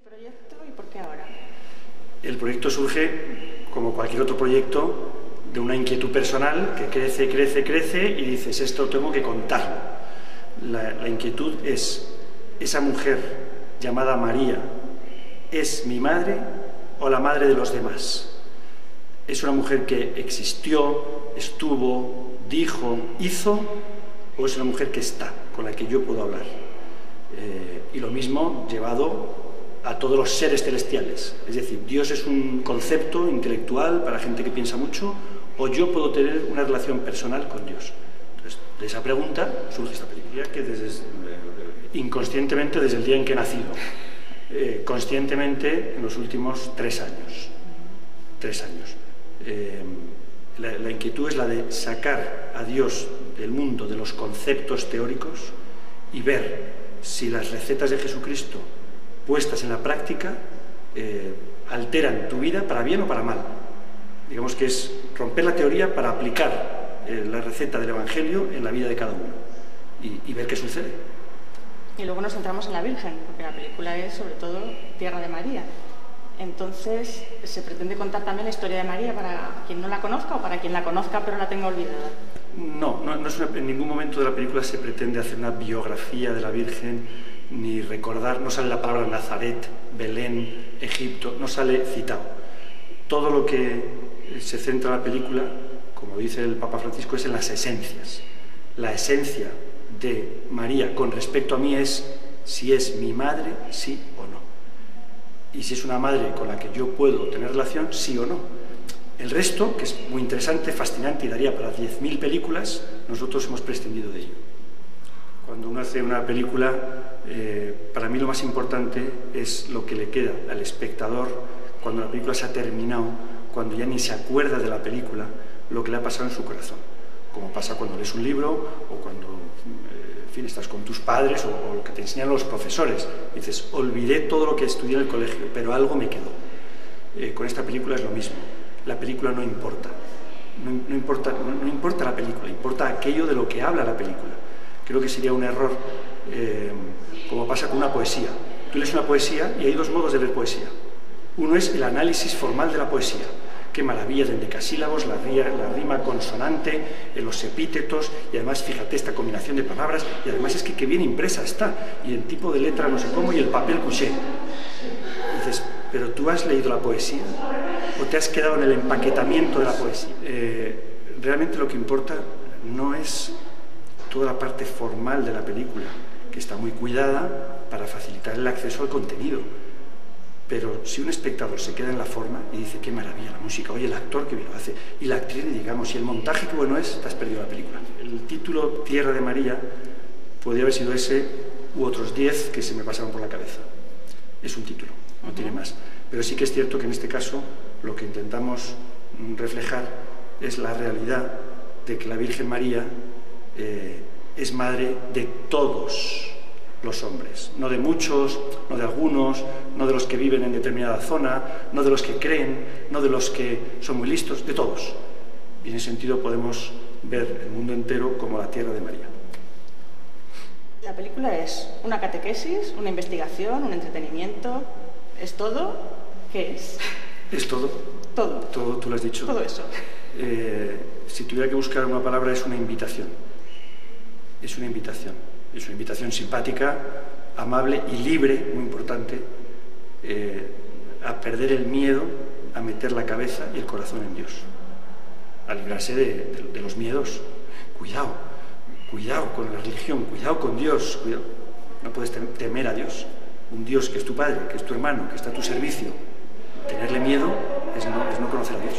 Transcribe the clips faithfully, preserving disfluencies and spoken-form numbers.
¿Proyecto y por qué ahora? El proyecto surge, como cualquier otro proyecto, de una inquietud personal que crece, crece, crece y dices, esto tengo que contarlo. La, la inquietud es, ¿esa mujer llamada María es mi madre o la madre de los demás? ¿Es una mujer que existió, estuvo, dijo, hizo, o es una mujer que está, con la que yo puedo hablar? Eh, y lo mismo llevado a todos los seres celestiales. Es decir, Dios es un concepto intelectual para gente que piensa mucho, o yo puedo tener una relación personal con Dios. Entonces, de esa pregunta surge esta película, que desde, eh, inconscientemente desde el día en que he nacido, eh, conscientemente en los últimos tres años. Tres años. Eh, la, la inquietud es la de sacar a Dios del mundo de los conceptos teóricos y ver si las recetas de Jesucristo puestas en la práctica eh, alteran tu vida para bien o para mal. Digamos que es romper la teoría para aplicar eh, la receta del Evangelio en la vida de cada uno y, y ver qué sucede. Y luego nos centramos en la Virgen, porque la película es sobre todo Tierra de María. Entonces, ¿se pretende contar también la historia de María para quien no la conozca o para quien la conozca pero la tenga olvidada? No, no, no es una, en ningún momento de la película se pretende hacer una biografía de la Virgen, ni recordar, no sale la palabra Nazaret, Belén, Egipto, no sale citado. Todo lo que se centra en la película, como dice el Papa Francisco, es en las esencias. La esencia de María con respecto a mí es si es mi madre, sí o no. Y si es una madre con la que yo puedo tener relación, sí o no. El resto, que es muy interesante, fascinante y daría para diez mil películas, nosotros hemos prescindido de ello. Cuando uno hace una película, eh, para mí lo más importante es lo que le queda al espectador cuando la película se ha terminado, cuando ya ni se acuerda de la película, lo que le ha pasado en su corazón. Como pasa cuando lees un libro o cuando eh, en fin, estás con tus padres o, o lo que te enseñan los profesores. Dices, olvidé todo lo que estudié en el colegio, pero algo me quedó. Eh, con esta película es lo mismo. La película no importa. No, no importa, no, no importa la película, importa aquello de lo que habla la película. Creo que sería un error, eh, como pasa con una poesía. Tú lees una poesía y hay dos modos de leer poesía. Uno es el análisis formal de la poesía. Qué maravilla de endecasílabos, la, la rima consonante, los epítetos, y además, fíjate, esta combinación de palabras, y además es que qué bien impresa está, y el tipo de letra no sé cómo, y el papel couché. Y dices, ¿pero tú has leído la poesía? ¿O te has quedado en el empaquetamiento de la poesía? Eh, realmente lo que importa no es toda la parte formal de la película, que está muy cuidada para facilitar el acceso al contenido. Pero si un espectador se queda en la forma y dice, qué maravilla la música, oye, el actor que bien lo hace, y la actriz, digamos, y el montaje que bueno es, te has perdido la película. El título Tierra de María podría haber sido ese u otros diez que se me pasaron por la cabeza. Es un título, no uh-huh. tiene más. Pero sí que es cierto que en este caso lo que intentamos reflejar es la realidad de que la Virgen María eh, es madre de todos los hombres, no de muchos, no de algunos, no de los que viven en determinada zona, no de los que creen, no de los que son muy listos, de todos. Y en ese sentido podemos ver el mundo entero como la Tierra de María. La película es una catequesis, una investigación, un entretenimiento, ¿es todo? ¿Qué es? Es todo. Todo. Todo, tú lo has dicho. Todo eso. Eh, si tuviera que buscar una palabra, es una invitación. Es una invitación. Es una invitación simpática, amable y libre, muy importante, eh, a perder el miedo, a meter la cabeza y el corazón en Dios, a librarse de, de, de los miedos. Cuidado, cuidado con la religión, cuidado con Dios, cuidado. No puedes temer a Dios, un Dios que es tu padre, que es tu hermano, que está a tu servicio. Tenerle miedo es no, es no conocer a Dios.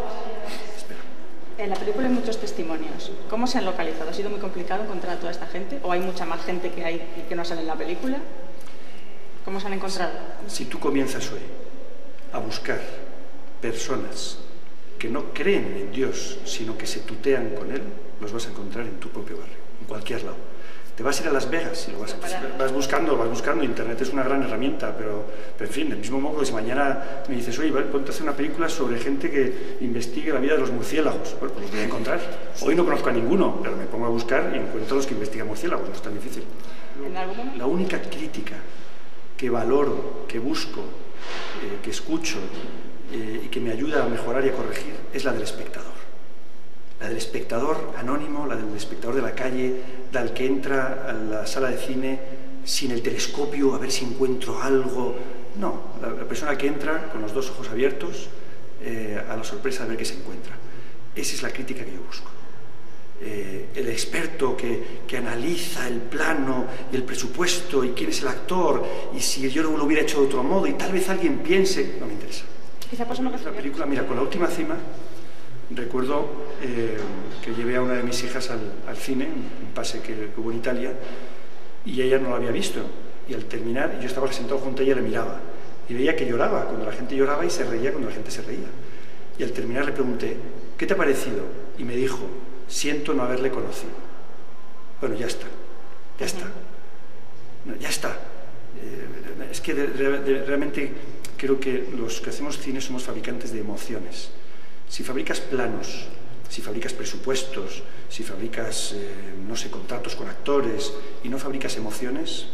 En la película hay muchos testimonios. ¿Cómo se han localizado? ¿Ha sido muy complicado encontrar a toda esta gente? ¿O hay mucha más gente que hay y que no sale en la película? ¿Cómo se han encontrado? Si tú comienzas hoy a buscar personas que no creen en Dios, sino que se tutean con Él, los vas a encontrar en tu propio barrio, en cualquier lado. Te vas a ir a Las Vegas y lo vas, vas buscando, vas buscando. Internet es una gran herramienta, pero, pero en fin, del mismo modo que si mañana me dices, oye, ponte a hacer una película sobre gente que investigue la vida de los murciélagos, bueno, pues los voy a encontrar. Hoy no conozco a ninguno, pero me pongo a buscar y encuentro a los que investigan murciélagos, no es tan difícil. La única crítica que valoro, que busco, eh, que escucho eh, y que me ayuda a mejorar y a corregir es la del espectador. La del espectador anónimo, la del espectador de la calle, del que entra a la sala de cine sin el telescopio a ver si encuentro algo. No, la, la persona que entra con los dos ojos abiertos eh, a la sorpresa de ver qué se encuentra. Esa es la crítica que yo busco. Eh, el experto que, que analiza el plano y el presupuesto y quién es el actor y si yo lo hubiera hecho de otro modo y tal vez alguien piense, no me interesa. Quizá por eso no la película, mira, con La última cima recuerdo eh, que llevé a una de mis hijas al, al cine, un pase que, que hubo en Italia, y ella no lo había visto, y al terminar yo estaba sentado junto a ella y la miraba y veía que lloraba cuando la gente lloraba y se reía cuando la gente se reía, y al terminar le pregunté ¿qué te ha parecido? Y me dijo siento no haberle conocido. Bueno, ya está, ya está, no, ya está. Eh, es que de, de, de, realmente creo que los que hacemos cine somos fabricantes de emociones. Si fabricas planos, si fabricas presupuestos, si fabricas, eh, no sé, contratos con actores y no fabricas emociones,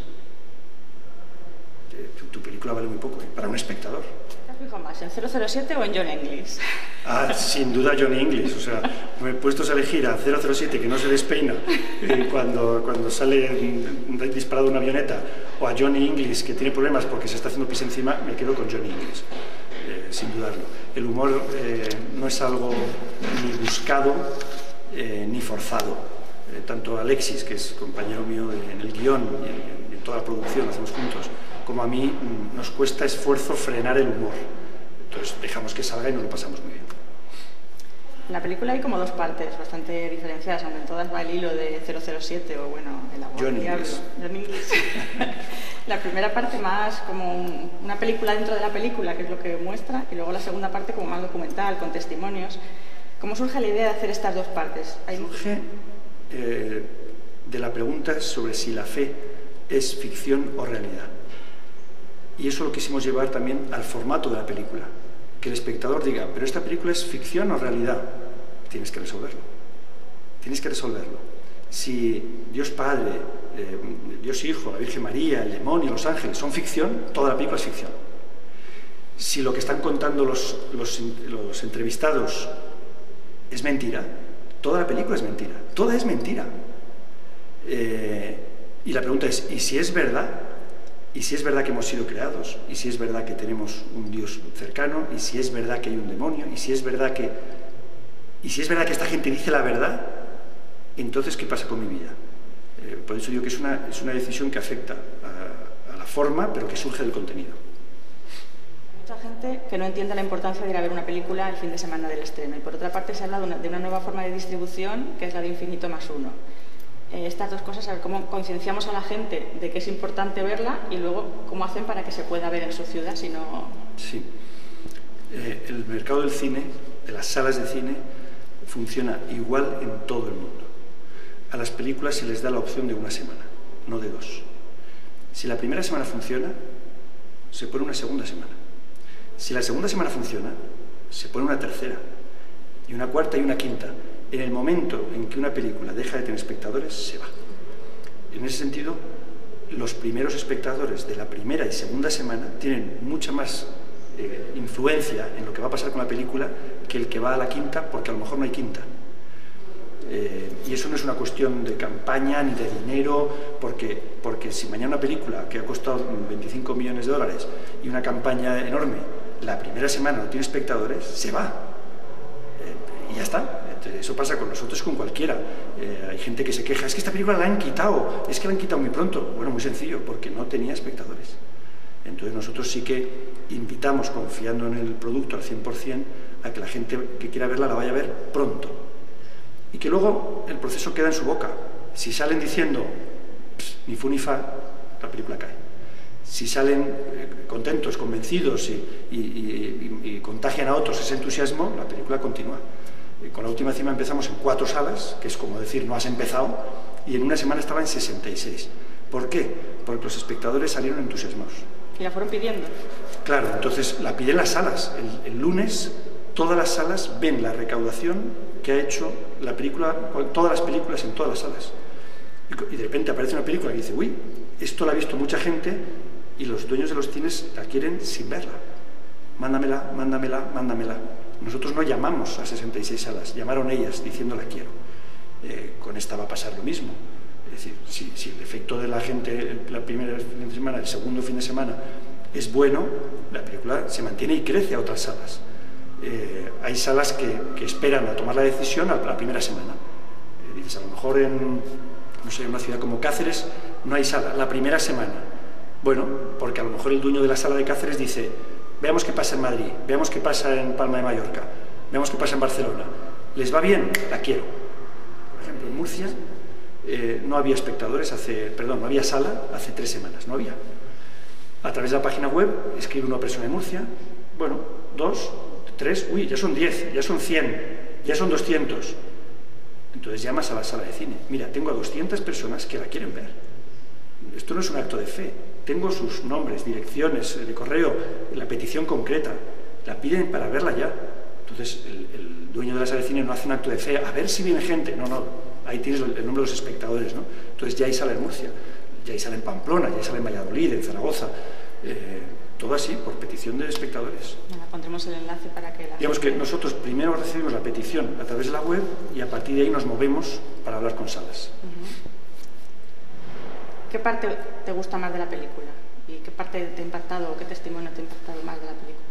eh, tu, tu película vale muy poco, ¿eh? Para un espectador. ¿Te has fijado más en cero cero siete o en Johnny English? Ah, sin duda Johnny English, o sea, me he puesto a elegir a cero cero siete que no se despeina eh, cuando, cuando sale disparado una avioneta, o a Johnny English que tiene problemas porque se está haciendo pis encima, me quedo con Johnny English, eh, sin dudarlo. El humor eh, no es algo ni buscado eh, ni forzado. Eh, tanto Alexis, que es compañero mío de, en el guión y en, y en toda la producción, lo hacemos juntos, como a mí mm, nos cuesta esfuerzo frenar el humor. Entonces dejamos que salga y nos lo pasamos muy bien. En la película hay como dos partes bastante diferenciadas, aunque en todas va el hilo de cero cero siete o, bueno, el amor del diablo. Johnny English. La primera parte más como un, una película dentro de la película, que es lo que muestra, y luego la segunda parte como más documental, con testimonios. ¿Cómo surge la idea de hacer estas dos partes? ¿Hay... Surge eh, de la pregunta sobre si la fe es ficción o realidad. Y eso lo quisimos llevar también al formato de la película. Que el espectador diga, pero esta película es ficción o realidad. Tienes que resolverlo. Tienes que resolverlo. Si Dios Padre, eh, Dios Hijo, la Virgen María, el demonio, los ángeles son ficción, toda la película es ficción. Si lo que están contando los, los, los entrevistados es mentira, toda la película es mentira. Toda es mentira. Eh, y la pregunta es, ¿y si es verdad? ¿Y si es verdad que hemos sido creados? ¿Y si es verdad que tenemos un Dios cercano? ¿Y si es verdad que hay un demonio? ¿Y si es verdad que, y si es verdad que esta gente dice la verdad? Entonces, ¿qué pasa con mi vida? Eh, por eso digo que es una, es una decisión que afecta a, a la forma, pero que surge del contenido. Hay mucha gente que no entiende la importancia de ir a ver una película el fin de semana del estreno. Y por otra parte se habla de una, de una nueva forma de distribución, que es la de infinito más uno. Eh, estas dos cosas, a ver cómo concienciamos a la gente de que es importante verla y luego cómo hacen para que se pueda ver en su ciudad, si no... Sí. Eh, el mercado del cine, de las salas de cine, funciona igual en todo el mundo. A las películas se les da la opción de una semana, no de dos. Si la primera semana funciona, se pone una segunda semana. Si la segunda semana funciona, se pone una tercera, y una cuarta y una quinta. En el momento en que una película deja de tener espectadores, se va. En ese sentido, los primeros espectadores de la primera y segunda semana tienen mucha más eh, influencia en lo que va a pasar con la película que el que va a la quinta, porque a lo mejor no hay quinta. Eh, y eso no es una cuestión de campaña ni de dinero, porque, porque si mañana una película que ha costado veinticinco millones de dólares y una campaña enorme, la primera semana no tiene espectadores, se va. Eh, y ya está. Eso pasa con nosotros, con cualquiera. Eh, hay gente que se queja, es que esta película la han quitado, es que la han quitado muy pronto. Bueno, muy sencillo, porque no tenía espectadores. Entonces nosotros sí que invitamos, confiando en el producto al cien por cien, a que la gente que quiera verla la vaya a ver pronto. Y que luego el proceso queda en su boca. Si salen diciendo, ni fu ni fa, la película cae. Si salen eh, contentos, convencidos y, y, y, y, y contagian a otros ese entusiasmo, la película continúa. Con La última cima empezamos en cuatro salas, que es como decir, no has empezado, y en una semana estaba en sesenta y seis. ¿Por qué? Porque los espectadores salieron entusiasmados. ¿Y la fueron pidiendo? Claro, entonces la piden las salas. El, el lunes todas las salas ven la recaudación que ha hecho la película, todas las películas en todas las salas. Y, y de repente aparece una película que dice, uy, esto la ha visto mucha gente, y los dueños de los cines la quieren sin verla. Mándamela, mándamela, mándamela. Nosotros no llamamos a sesenta y seis salas, llamaron ellas diciendo la quiero. Eh, con esta va a pasar lo mismo. Es decir, si, si el efecto de la gente la primera fin de semana, el segundo fin de semana es bueno, la película se mantiene y crece a otras salas. Eh, hay salas que, que esperan a tomar la decisión a la primera semana. Eh, dices, a lo mejor en, no sé, en una ciudad como Cáceres no hay sala, la primera semana. Bueno, porque a lo mejor el dueño de la sala de Cáceres dice, veamos qué pasa en Madrid, veamos qué pasa en Palma de Mallorca, veamos qué pasa en Barcelona. ¿Les va bien? La quiero. Por ejemplo, en Murcia eh, no había espectadores hace, perdón, no había sala hace tres semanas, no había. A través de la página web escribe una persona de Murcia, bueno, dos, tres, uy, ya son diez, ya son cien, ya son doscientos. Entonces llamas a la sala de cine. Mira, tengo a doscientas personas que la quieren ver. Esto no es un acto de fe. Tengo sus nombres, direcciones de correo, la petición concreta. La piden para verla ya. Entonces el, el dueño de la sala de cine no hace un acto de fe, a ver si viene gente. No, no, ahí tienes el, el nombre de los espectadores, ¿no? Entonces ya hay sala en Murcia, ya hay sala en Pamplona, ya hay sala en Valladolid, en Zaragoza. Eh, todo así, por petición de espectadores. Bueno, pondremos el enlace para que la Digamos gente... que nosotros primero recibimos la petición a través de la web y a partir de ahí nos movemos para hablar con salas. Uh-huh. ¿Qué parte te gusta más de la película? ¿Y qué parte te ha impactado o qué testimonio te ha impactado más de la película?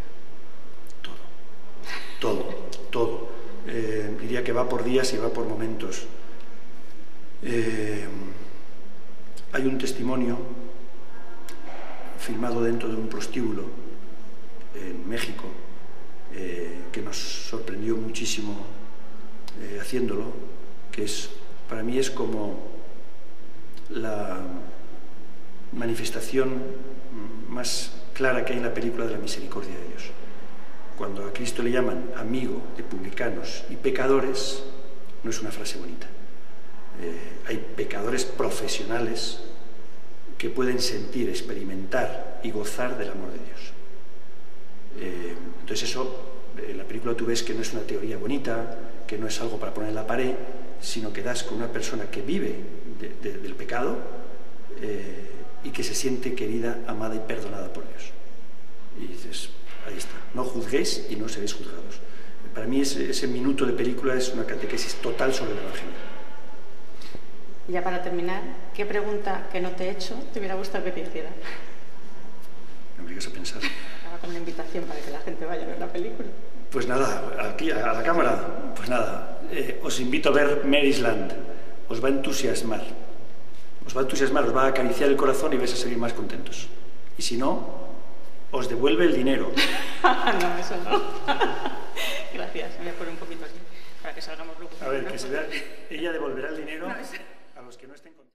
Todo, todo, todo. Eh, diría que va por días y va por momentos. Eh, hay un testimonio filmado dentro de un prostíbulo en México eh, que nos sorprendió muchísimo eh, haciéndolo, que es, para mí es como la manifestación más clara que hay en la película de la misericordia de Dios. Cuando a Cristo le llaman amigo de publicanos y pecadores, no es una frase bonita. Eh, hay pecadores profesionales que pueden sentir, experimentar y gozar del amor de Dios. Eh, entonces eso, en la película tú ves que no es una teoría bonita, que no es algo para poner en la pared, sino que das con una persona que vive de, de, del pecado eh, y que se siente querida, amada y perdonada por Dios. Y dices, ahí está, no juzguéis y no seréis juzgados. Para mí ese, ese minuto de película es una catequesis total sobre el Evangelio. Y ya para terminar, ¿qué pregunta que no te he hecho te hubiera gustado que te hiciera? Me obligas a pensar. Ahora con una invitación para que la gente vaya a ver la película. Pues nada, aquí a la cámara, pues nada, eh, os invito a ver Mary's Land, os va a entusiasmar, os va a entusiasmar, os va a acariciar el corazón y vais a seguir más contentos. Y si no, os devuelve el dinero. No, eso no. Gracias, me voy a poner un poquito aquí, para que salgamos locos. A ver, que se vea, ella devolverá el dinero. No, es...